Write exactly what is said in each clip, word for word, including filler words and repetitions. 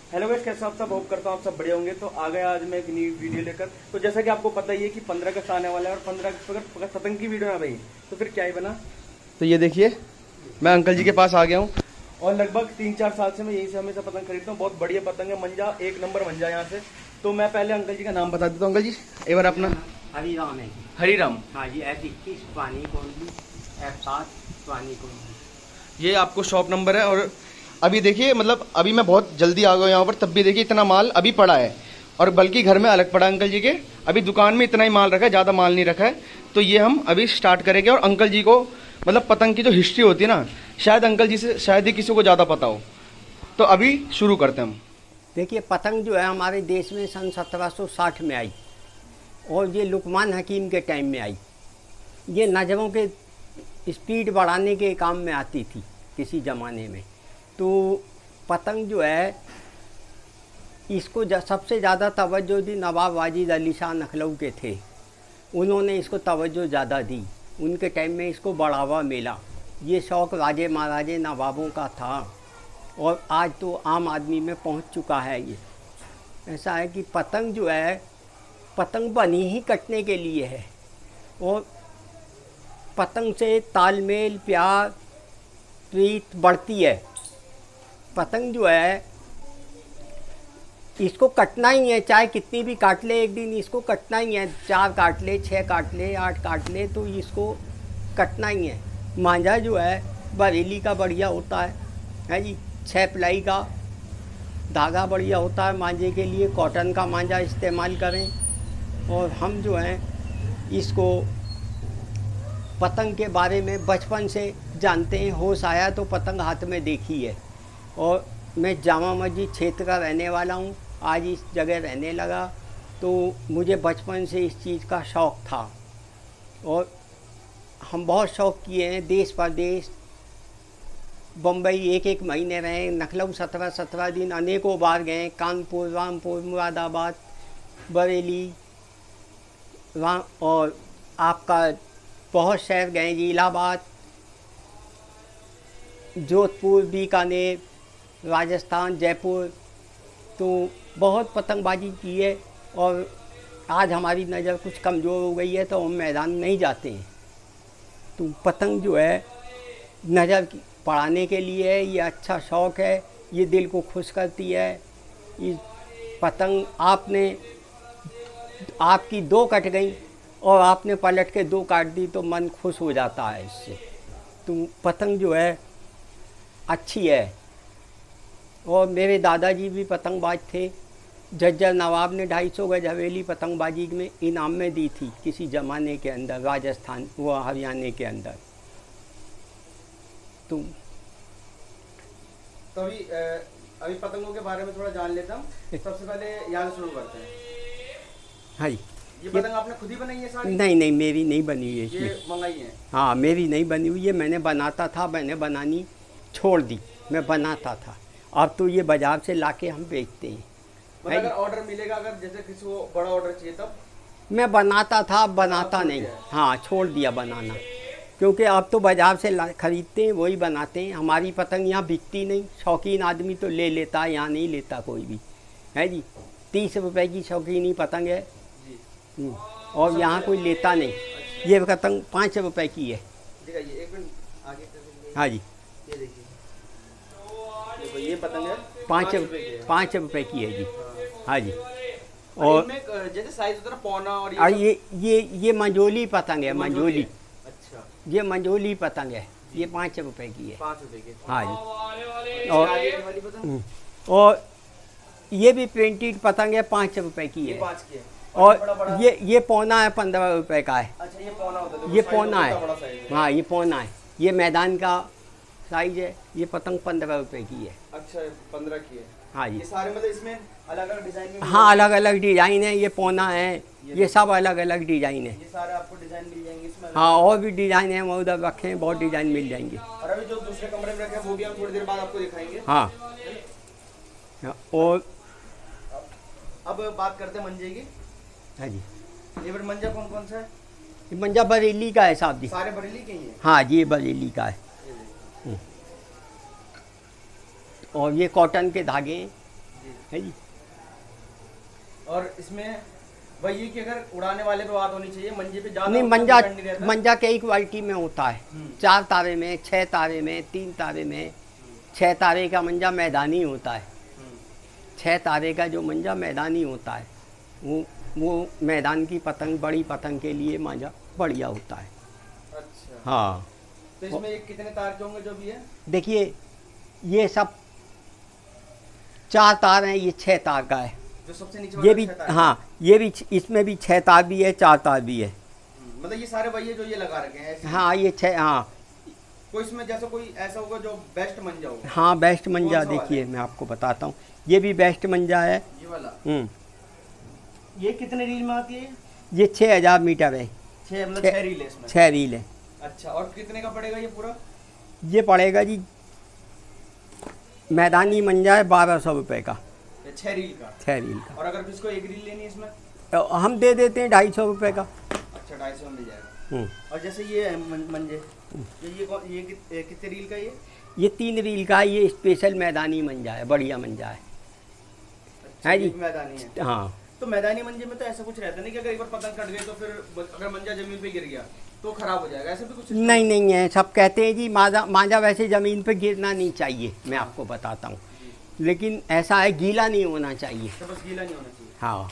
Hello guys, कैसे आप सब? होप करता हूँ आप सब बढ़िया होंगे। तो आ गया आज मैं एक न्यू वीडियो लेकर। तो जैसा कि आपको पता ही है कि पंद्रह अगस्त आने वाला है और पंद्रह अगस्त अगर पतंग की वीडियो ना भाई तो फिर क्या ही बना। तो ये देखिए, मैं अंकल जी के पास आ गया हूँ और लगभग तीन चार साल से मैं यहीं से हमेशा पतंग खरीदता हूँ। बहुत बढ़िया पतंग है, मंजा एक नंबर मंजा यहाँ से। तो मैं पहले अंकल जी का नाम बता देता हूँ। अंकल जी एक बार अपना। हरिराम है। हरिराम। हाँ जी, एफ इक्कीस पानी कोंडली एफ सात पानी कोंडली। ये आपको शॉप नंबर है। और अभी देखिए, मतलब अभी मैं बहुत जल्दी आ गया यहाँ पर, तब भी देखिए इतना माल अभी पड़ा है और बल्कि घर में अलग पड़ा अंकल जी के। अभी दुकान में इतना ही माल रखा है, ज़्यादा माल नहीं रखा है। तो ये हम अभी स्टार्ट करेंगे। और अंकल जी को मतलब पतंग की जो हिस्ट्री होती है ना, शायद अंकल जी से शायद ही किसी को ज़्यादा पता हो। तो अभी शुरू करते हैं हम। देखिए, पतंग जो है हमारे देश में सन सत्रह सौ साठ में आई और ये लुकमान हकीम के टाइम में आई। ये नजरों के स्पीड बढ़ाने के काम में आती थी किसी ज़माने में। तो पतंग जो है इसको सबसे ज़्यादा तवज्जो दी नवाब वाजिद अली शाह लखनऊ के थे। उन्होंने इसको तवज्जो ज़्यादा दी, उनके टाइम में इसको बढ़ावा मिला। ये शौक़ राजे महाराजे नवाबों का था और आज तो आम आदमी में पहुंच चुका है। ये ऐसा है कि पतंग जो है, पतंग बनी ही कटने के लिए है और पतंग से तालमेल, प्यार, प्रीत बढ़ती है। पतंग जो है इसको कटना ही है, चाहे कितनी भी काट ले एक दिन, इसको कटना ही है। चार काट ले, छः काट ले, आठ काट ले, तो इसको कटना ही है। मांझा जो है बरेली का बढ़िया होता है, है जी। छः प्लाई का धागा बढ़िया होता है मांझे के लिए। कॉटन का मांझा इस्तेमाल करें। और हम जो हैं इसको पतंग के बारे में बचपन से जानते हैं। होश आया तो पतंग हाथ में देखी है। और मैं जामा मस्जिद क्षेत्र का रहने वाला हूँ, आज इस जगह रहने लगा। तो मुझे बचपन से इस चीज़ का शौक़ था और हम बहुत शौक़ किए हैं। देश परदेश, बम्बई एक एक महीने रहे, लखनऊ सत्रह सत्रह दिन अनेकों बार गए, कानपुर, रामपुर, मुरादाबाद, बरेली, वहाँ और आपका बहुत शहर गए जी, इलाहाबाद, जोधपुर, बीकानेर, राजस्थान, जयपुर। तो बहुत पतंगबाजी की है और आज हमारी नज़र कुछ कमज़ोर हो गई है तो हम मैदान नहीं जाते हैं। तो पतंग जो है नज़र पढ़ाने के लिए है, ये अच्छा शौक़ है, ये दिल को खुश करती है। ये पतंग आपने आपकी दो कट गई और आपने पलट के दो काट दी तो मन खुश हो जाता है इससे। तो पतंग जो है अच्छी है। और मेरे दादाजी भी पतंगबाज थे। झज्जर नवाब ने ढाई सौ गज हवेली पतंगबाजी में इनाम में दी थी किसी ज़माने के अंदर, राजस्थान व हरियाणा के अंदर। तो तो अभी अभी पतंगों के बारे में थोड़ा जान लेता हूँ। सबसे पहले यहाँ से शुरू करते हैं। हाँ जी। ये पतंग आपने खुद ही बनाई है सारी? नहीं नहीं, मेरी नहीं बनी हुई है, ये मंगाई है। हाँ, मेरी नहीं बनी हुई है। मैंने बनाता था, मैंने बनानी छोड़ दी। मैं बनाता था, अब तो ये बाजार से लाके हम बेचते हैं। मतलब अगर ऑर्डर मिलेगा, अगर जैसे किसी को बड़ा ऑर्डर चाहिए तब? मैं बनाता था, अब बनाता नहीं। हाँ, छोड़ दिया बनाना, क्योंकि अब तो बाज़ार से ख़रीदते हैं, वही बनाते हैं। हमारी पतंग यहाँ बिकती नहीं। शौकीन आदमी तो ले लेता है, यहाँ नहीं लेता कोई भी, है जी। तीस रुपए की शौकीनी पतंग है जी। और यहाँ कोई लेता नहीं। ये पतंग पाँच रुपए की है। हाँ जी, ये देखिए, ये पतंग है पाँच पाँच रुपए की है जी। हाँ जी। और जैसे साइज होता है ना, पौना और ये ये ये, ये मंजोली पतंग है, मंजोली। अच्छा, ये मंजोली पतंग है, ये पाँच रुपए की है। पाँच रुपए की। हाँ जी। और और ये भी प्रिंटेड पतंग है, पाँच रुपए की है। पाँच की है। और बड़ा बड़ा ये ये पौना है, पंद्रह रुपए का है। अच्छा, ये पौना होता है। ये पौना है। हाँ, ये पौना है। ये मैदान का साइज है। ये पतंग पंद्रह रुपए की है। अच्छा, पंद्रह की है। हाँ जी। ये सारे मतलब इसमें अलग अलग डिजाइन में? हाँ, अलग अलग डिजाइन है। ये पौना है, ये सब अलग अलग डिजाइन है। ये सारे आपको डिजाइन मिल जाएंगे इसमें? हाँ, और भी डिजाइन है, उधर रखे हैं, बहुत डिजाइन मिल जाएंगे। और अभी जो दूसरे कमरे में रखे हैं वो भी हम थोड़ी देर बाद आपको दिखाएंगे। हाँ। और अब बात करते हैं मंजे की। हाँ जी। ये फिर मंजा कौन कौन सा है? ये मंजा बरेली का है साहब जी। सारे बरेली के ही हैं? हाँ जी, ये बरेली का है। और ये कॉटन के धागे हैं। है जी। और इसमें वही कि अगर उड़ाने वाले पे बात होनी चाहिए, मंजे पे ज्यादा नहीं, उतना मंजा डिपेंड नहीं रहता। मंजा कई क्वालिटी में होता है, चार तारे में, छः तारे में, तीन तारे में। छः तारे का मंजा मैदानी होता है, छः तारे का जो मंजा मैदानी होता है वो वो मैदान की पतंग, बड़ी पतंग के लिए मंजा बढ़िया होता है। अच्छा। हाँ। तो इसमें ये कितने तार के होंगे जो भी है? देखिए ये सब चार तार हैं, ये छः तार का है। जो सबसे नीचे ये वाला भी, छह तार है? हाँ ये भी, इसमें भी छः तार भी है, चार तार भी है। मतलब ये सारे वही है जो ये लगा रखे हैं ऐसे? हाँ ये छः, हाँ। कोई इसमें जैसा कोई ऐसा होगा जो बेस्ट मंजा होगा? हाँ बेस्ट मंजा, कौन सा वाला देखिए मैं आपको बताता हूँ, ये भी बेस्ट मंजा है। ये वाला? हम्म। ये कितने रील में आती है? ये छः हजार मीटर है। छः मतलब छः- छः रील है इसमें? छः रील है। अच्छा, और कितने का पड़ेगा ये पूरा? ये पड़ेगा जी, मैदानी मंजा है बारह सौ रुपये का, ये छः रील का? छः रील का। और अगर किसको एक रील लेनी है इसमें? तो हम दे देते हैं ढाई सौ रुपये का। अच्छा, ढाई सौ में मिल जाएगा। हम्म। और जैसे ये है मन- मंजे, ये ये कौन- ये कित- ए, कितने रील का ये? ये तीन रील का है, ये स्पेशल मैदानी मंजा है, बढ़िया मंजा है। अच्छा, है ये जी। भी मैदानी है? हाँ। तो मैदानी मंजे में तो ऐसा कुछ रहता नहीं कि अगर एक बार पतंग कट गई तो फिर ब- अगर मंजा जमीन पे गिर गया तो खराब हो जाएगा, ऐसा भी कुछ? नहीं नहीं है, सब कहते हैं जी माजा मांझा वैसे ज़मीन पे गिरना नहीं चाहिए, मैं आपको बताता हूँ, लेकिन ऐसा है गीला नहीं होना चाहिए। तो बस गीला नहीं होना चाहिए? हाँ।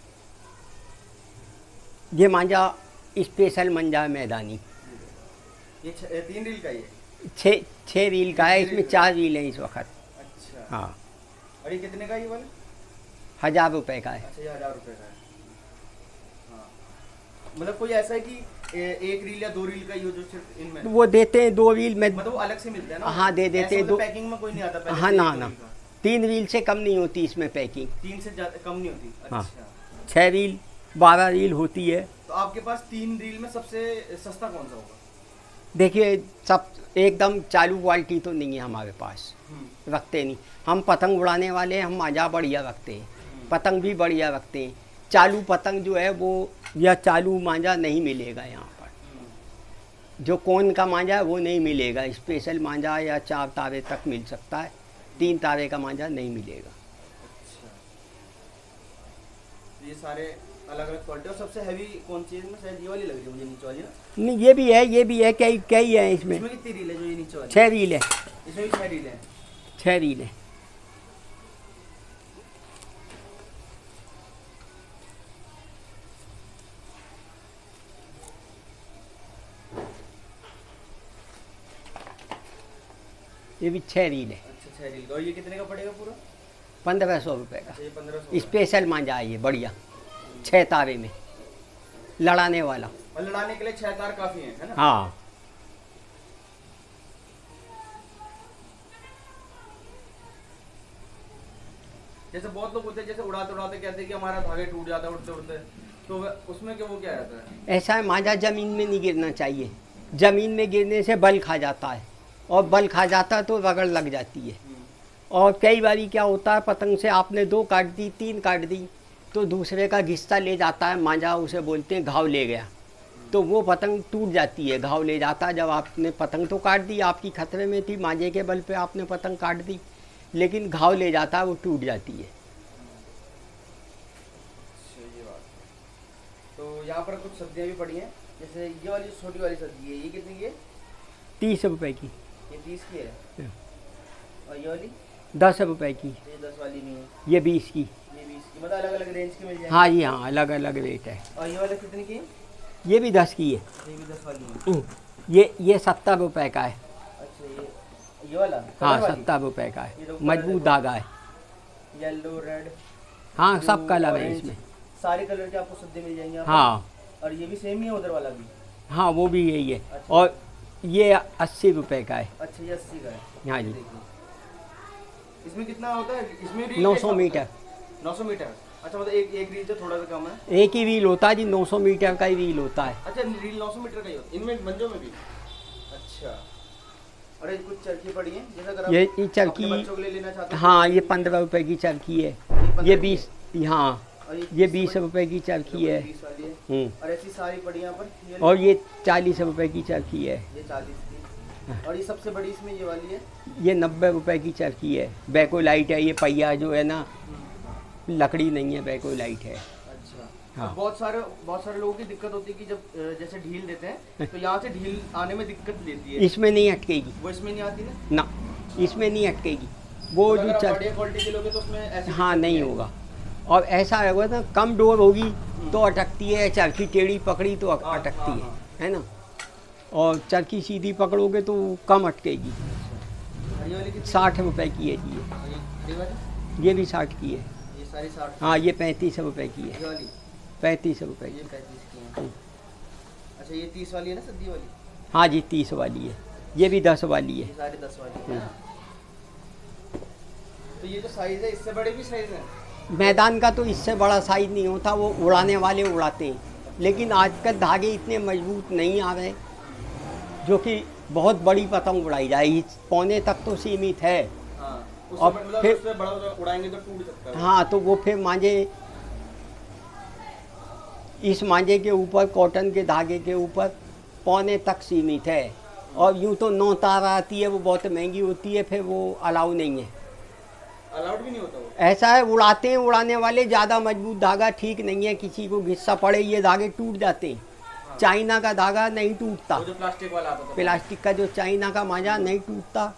ये मांझा स्पेशल मंजा है मैदानी। ये छ- ए, तीन रील का ये? छः छः रील का है, इसमें चार रील हैं इस वक्त। अच्छा। हाँ। और ये कितने का ये वाला? हजार रुपए का है। अच्छा, ये हजार रुपए का है। हाँ। मतलब कोई ऐसा है कि ए, एक रील या दो रील का ही हो जो सिर्फ इनमें? वो देते हैं दो रील में। मतलब वो अलग से मिलता है ना? हाँ, दे देते हैं ऐसा दो। मतलब पैकिंग में कोई नहीं आता पहले हाँ से ना एक दो ना, रील का? तीन रील से कम नहीं होती इसमें पैकिंग। तीन से ज्यादा कम नहीं होती? हाँ। अच्छा। छः रील बारह रील होती है। तो आपके पास तीन रील में सबसे सस्ता कौन सा होगा? देखिए सब एकदम चालू क्वालिटी तो नहीं है हमारे पास, हम्म। रखते नहीं हम। पतंग उड़ाने वाले हम मांझा बढ़िया रखते हैं, पतंग भी बढ़िया रखते हैं। चालू पतंग जो है वो, या चालू मांझा नहीं मिलेगा यहाँ पर। जो कोन का मांझा है वो नहीं मिलेगा, स्पेशल मांझा या चार तारे तक मिल सकता है, तीन तारे का मांझा नहीं मिलेगा। अच्छा। ये सारे अलग अलग क्वालिटी। और सबसे हैवी कौन सी है इसमें? शायद ये वाली लग रही है मुझे, नीचे वाली ना? नहीं ये भी है, ये भी है, कई कई है इसमें। इसमें कितनी रील है जो ये नीचे वाली? छः रील है। इसमें भी छह रील है? छः रील है। ये भी छः रील है। अच्छा, छह रील का। और ये कितने का पड़ेगा पूरा? पंद्रह सौ रुपये का। अच्छा, ये पंद्रह सौ? स्पेशल मांझा है ये, बढ़िया छः तारे में लड़ाने वाला। और लड़ाने के लिए छह तार काफी है, है ना? हाँ। जैसे बहुत लोग होते हैं जैसे उड़ाते उड़ाते कहते हैं कि हमारा धागे टूट जाता है उड़ते उड़ते, तो वह- उसमें क्या वो क्या रहता है? ऐसा है, मांझा ज़मीन में नहीं गिरना चाहिए, ज़मीन में गिरने से बल खा जाता है, और बल खा जाता है तो रगड़ लग जाती है। और कई बारी क्या होता है, पतंग से आपने दो काट दी, तीन काट दी, तो दूसरे का घिस्सा ले जाता है मांझा, उसे बोलते हैं घाव ले गया, तो वो पतंग टूट जाती है, घाव ले जाता है। जब आपने पतंग तो काट दी, आपकी खतरे में थी, मांझे के बल पे आपने पतंग काट दी, लेकिन घाव ले जाता है, वो टूट जाती है। ये बात। तो यहाँ पर कुछ सब्जियाँ भी पड़ी हैं, जैसे ये वाली छोटी वाली सब्जी है, ये कितनी की है? तीस रुपए की। ये तीस की है। और ये वाली? दस रुपए की। ये दस वाली नहीं है? ये बीस की। ये बीस की। मतलब अलग अलग रेंज की मिल जाएगी? हाँ जी हाँ, अलग अलग रेट है। और ये वाला कितनी की है? ये भी दस की है। ये भी दस वाली है। हम्म, ये ये सत्तर रुपए का है। अच्छा, ये ये वाला? हाँ कलर वाली? सत्तर रुपए का ये है, तो मजबूत धागा है। येलो, रेड, हाँ सब ब्लू, कलर है ऑरेंज, इसमें। सारे कलर के आपको सब्जी मिल जाएंगे यहाँ पर। हाँ और ये भी सेम ही है उधर वाला भी? हाँ वो भी यही है। अच्छा। और ये अस्सी रुपए का है। अच्छा, ये अस्सी का है। हाँ जी। देखिए इसमें कितना होता है? इसमें रील नौ कैसा सौ होता है? मीटर। नौ सौ मीटर। अच्छा, मतलब एक एक रील से थोड़ा सा कम है? एक ही रील होता है जी, नौ सौ मीटर का ही रील होता है। अच्छा, रील नौ सौ मीटर का ही होता है इनमें मंजों में भी? अच्छा। और ये कुछ चरखी पड़ी है, जैसे अगर आप ये ये अपने चरखी, बच्चों के लिए लेना चाहते हैं? हाँ ये पंद्रह रुपए की चरखी है। पंद्रह ये की बीस, हाँ और ये बीस रुपए की चरखी है। बीस वाली है। हम्म, और ऐसी सारी पड़ी यहाँ पर? ये और ये चालीस रुपए की चरखी है। ये चालीस की। और ये सबसे बड़ी इसमें ये वाली है, ये नब्बे रुपए की चरखी है, बैकोलाइट है। ये पहिया जो है ना लकड़ी नहीं है, बैकोलाइट है। अच्छा। हाँ। बहुत सारे बहुत सारे लोगों की दिक्कत होती है कि जब अ, जैसे ढील देते हैं तो यहाँ से ढील आने में दिक्कत लेती है। इसमें नहीं अटकेगी। वो इसमें नहीं आती ना? ना, इसमें नहीं अटकेगी। वो तो जो अगर चर... आप बढ़िया क्वालिटी के लोगे तो उसमें ऐसी हाँ दिक्कत नहीं होगा। और ऐसा होगा ना, कम डोर होगी तो अटकती है, चरखी टेढ़ी पकड़ी तो अट- हाँ, अटकती हाँ, है, हाँ। है ना। और चरखी सीधी पकड़ोगे तो कम अटकेगी। ये वाली कितनी? साठ रुपए की है जी ये। और ये- ये वाली? ये भी साठ की है। ये सारी साठ? हाँ, ये पैंतीस रुपए की ये है। वाली? पैंतीस रुपए ये की। पैंतीस की है। अच्छा, ये तीस वाली है ना, सद्दी वाली? हाँ जी, तीस वाली है। ये भी दस वाली ये है। सारी दस वाली है। तो ये जो साइज है इससे बड़े भी साइज है? मैदान का तो इससे बड़ा साइज नहीं होता, वो उड़ाने वाले उड़ाते हैं। लेकिन आजकल धागे इतने मजबूत नहीं आ रहे जो कि बहुत बड़ी पतंग उड़ाई जाए। इस पौने तक तो सीमित है। हाँ, और उससे मतलब फिर- उससे बड़ा उड़ाएंगे तो टूट सकता है। हाँ, तो वो फिर मांझे, इस मांझे के ऊपर कॉटन के धागे के ऊपर पौने तक सीमित है। और यूँ तो नौ तार आती है, वो बहुत महंगी होती है, फिर वो अलाउ नहीं है। अलाउड भी नहीं होता वो? ऐसा है, उड़ाते हैं उड़ाने वाले, ज़्यादा मजबूत धागा ठीक नहीं है, किसी को घिस्सा पड़े ये धागे टूट जाते हैं। हाँ। चाइना का धागा नहीं टूटता, वो जो प्लास्टिक वाला आता था। प्लास्टिक का जो चाइना का मांझा नहीं टूटता।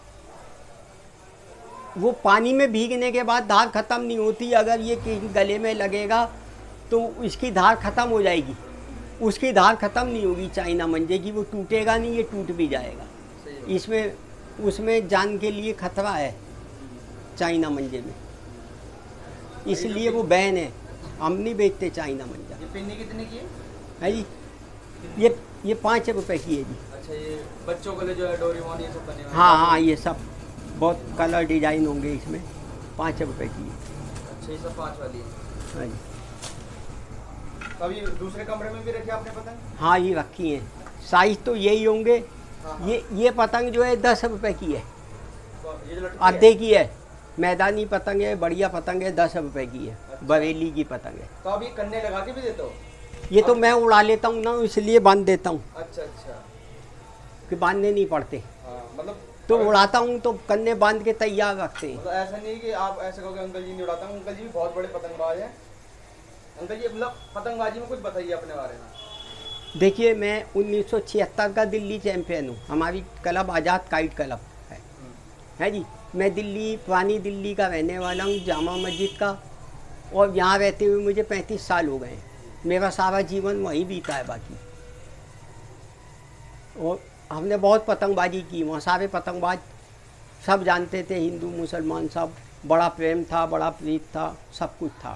वो पानी में भीगने के बाद धार खत्म नहीं होती। अगर ये किसी गले में लगेगा तो इसकी धार खत्म हो जाएगी, उसकी धार खत्म नहीं होगी चाइना मंजे की, वो टूटेगा नहीं, ये टूट भी जाएगा। सही है। इसमें उसमें जान के लिए खतरा है चाइना मंजे में, इसलिए वो बैन है। हम नहीं बेचते चाइना मंजा। ये पिन्नी कितने की है? है जी, ये ये पाँच रुपए की है जी। अच्छा, ये बच्चों के लिए जो है डोरेमोन ये सब बने हुए हैं? हाँ हाँ, ये सब बहुत कलर डिजाइन होंगे इसमें, पाँच रुपए की है। अच्छा, ये सब पाँच वाली है। हाँ जी। तो अभी दूसरे कमरे में भी रखे आपने पतंग? हाँ, ये रखी हैं। साइज तो यही होंगे। हाँ, हाँ। ये ये पतंग जो है दस रुपए की है, तो ये जो लटकी है? आधे की है। मैदानी पतंग है, बढ़िया पतंग है, दस रुपए की है। अच्छा। बरेली की पतंग है। तो आप ये कन्ने लगा के भी देते हो? ये तो मैं उड़ा लेता हूँ ना, इसलिए बांध देता हूँ अच्छा अच्छा। कि बांधने नहीं पड़ते। हाँ, मतलब तो उड़ाता हूँ तो कन्ने बांध के तैयार रखते हैं। मतलब ऐसा नहीं कि आप ऐसे कहोगे अंकल जी नहीं उड़ाता हूँ। अंकल जी भी बहुत बड़े पतंगबाज हैं। अंकल जी मतलब पतंगबाजी में कुछ बताइए अपने बारे में। देखिए, मैं उन्नीस सौ छिहत्तर का दिल्ली चैंपियन हूँ। हमारी क्लब आज़ाद काइट क्लब है है जी। मैं दिल्ली, पुरानी दिल्ली का रहने वाला हूँ, जामा मस्जिद का। और यहाँ रहते हुए मुझे पैंतीस साल हो गए हैं। मेरा सारा जीवन वहीं बीता है बाकी। और हमने बहुत पतंगबाजी की वहाँ। सारे पतंगबाज सब जानते थे, हिंदू मुसलमान सब। बड़ा प्रेम था, बड़ा प्रीत था, सब कुछ था।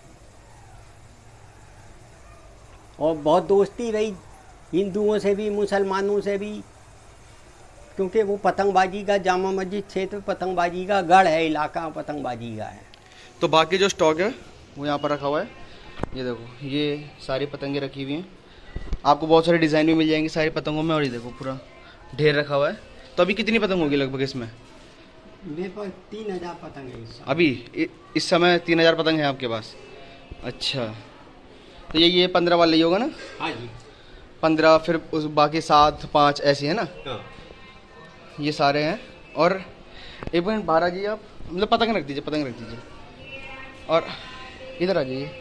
और बहुत दोस्ती रही हिंदुओं से भी, मुसलमानों से भी, क्योंकि वो पतंगबाजी का, जामा मस्जिद क्षेत्र पतंगबाजी का गढ़ है, इलाका पतंगबाजी का है। तो बाकी जो स्टॉक है वो यहाँ पर रखा हुआ है। ये देखो, ये सारी पतंगे रखी हुई हैं। आपको बहुत सारे डिज़ाइन भी मिल जाएंगे सारी पतंगों में। और ये देखो पूरा ढेर रखा हुआ है। तो अभी कितनी पतंग होगी लगभग इसमें? मेरे पास तीन हजार पतंग है इस समय। अभी इ, इस समय तीन हज़ार पतंग है आपके पास? अच्छा, तो ये ये पंद्रह वाला ही होगा ना? हाँ जी। पंद्रह, फिर उस बाकी सात, पाँच ऐसे है ना? हाँ। ये सारे हैं। और एक मिनट बाहर आ जाइए आप, मतलब पतंग रख दीजिए, पतंग रख दीजिए। और इधर आ जाइए।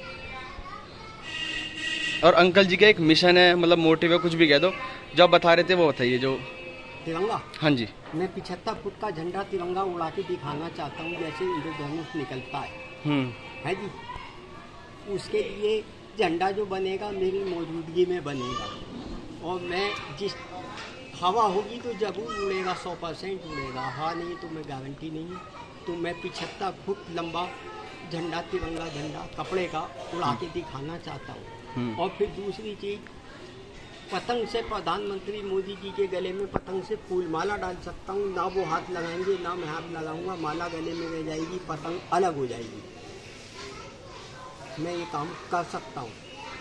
और अंकल जी का एक मिशन है, मतलब मोटिव है, कुछ भी कह दो, जो आप बता रहे थे वो बताइए। जो तिरंगा, हाँ जी, मैं पिछहत्तर फुट का झंडा तिरंगा उड़ा के दिखाना चाहता हूँ, जैसे इंद्रधनुष निकलता है हम्म है जी। उसके लिए झंडा जो बनेगा मेरी मौजूदगी में बनेगा। और मैं जिस हवा होगी तो जरूर उड़ेगा, सौ परसेंट उड़ेगा। हवा नहीं तो मैं गारंटी नहीं। तो मैं पिछहत्तर फुट लंबा झंडा, तिरंगा झंडा कपड़े का उड़ा के दिखाना चाहता हूँ। और फिर दूसरी चीज़, पतंग से प्रधानमंत्री मोदी जी के गले में पतंग से फूल माला डाल सकता हूँ। ना वो हाथ लगाएंगे ना मैं हाथ लगाऊंगा, माला गले में रह जाएगी, पतंग अलग हो जाएगी। मैं ये काम कर सकता हूँ।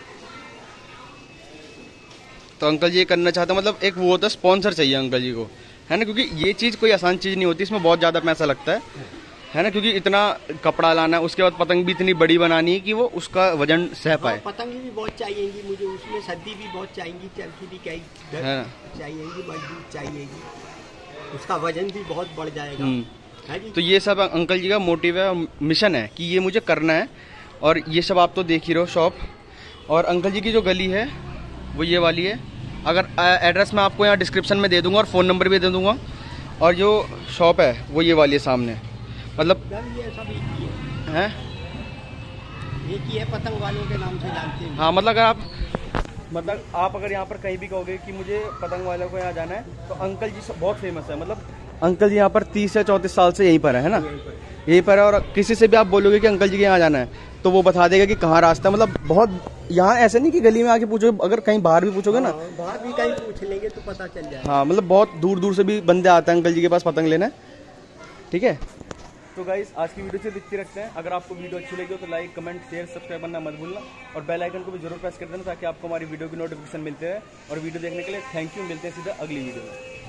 तो अंकल जी ये करना चाहता, मतलब एक वो होता है स्पॉन्सर चाहिए अंकल जी को, है ना? क्योंकि ये चीज़ कोई आसान चीज़ नहीं होती, इसमें बहुत ज़्यादा पैसा लगता है। है ना, क्योंकि इतना कपड़ा लाना है, उसके बाद पतंग भी इतनी बड़ी बनानी है कि वो उसका वजन सह पाए। हाँ, पतंग भी बहुत चाहिएगी मुझे, उसमें सद्दी भी बहुत चाहिएगी, चरखी भी कई चाहिएगी, मजबूत चाहिएगी, उसका वजन भी बहुत बढ़ जाएगा। है जी? तो ये सब अंकल जी का मोटिव है और मिशन है कि ये मुझे करना है। और ये सब आप तो देख ही रहो शॉप। और अंकल जी की जो गली है वो ये वाली है। अगर एड्रेस मैं आपको यहाँ डिस्क्रिप्शन में दे दूंगा और फ़ोन नंबर भी दे दूंगा। और जो शॉप है वो ये वाली है सामने, मतलब ये सब एक ही है, हैं एक ही है, पतंग वालों के नाम से जानते हैं। हाँ, मतलब अगर आप मतलब आप अगर यहाँ पर कहीं भी कहोगे कि मुझे पतंग वालों को यहाँ जाना है तो अंकल जी बहुत फेमस है। मतलब अंकल जी यहाँ पर तीस या चौंतीस साल से यहीं पर है, है ना, यहीं पर है। और किसी से भी आप बोलोगे कि अंकल जी के यहाँ जाना है तो वो बता देगा कि कहाँ रास्ता है। मतलब बहुत यहाँ ऐसे नहीं कि गली में आके पूछोगे, अगर कहीं बाहर भी पूछोगे ना, बाहर भी कहीं पूछ लेंगे तो पता चल जाएगा। हाँ, मतलब बहुत दूर दूर से भी बंदे आते हैं अंकल जी के पास पतंग लेने। ठीक है, तो गाइस आज की वीडियो से इतनी रखते हैं। अगर आपको वीडियो अच्छी लगी हो तो लाइक, कमेंट, शेयर, सब्सक्राइब करना मत भूलना और बेल आइकन को भी जरूर प्रेस कर देना ताकि आपको हमारी वीडियो की नोटिफिकेशन मिलते हैं। और वीडियो देखने के लिए थैंक यू। मिलते हैं सीधा अगली वीडियो में।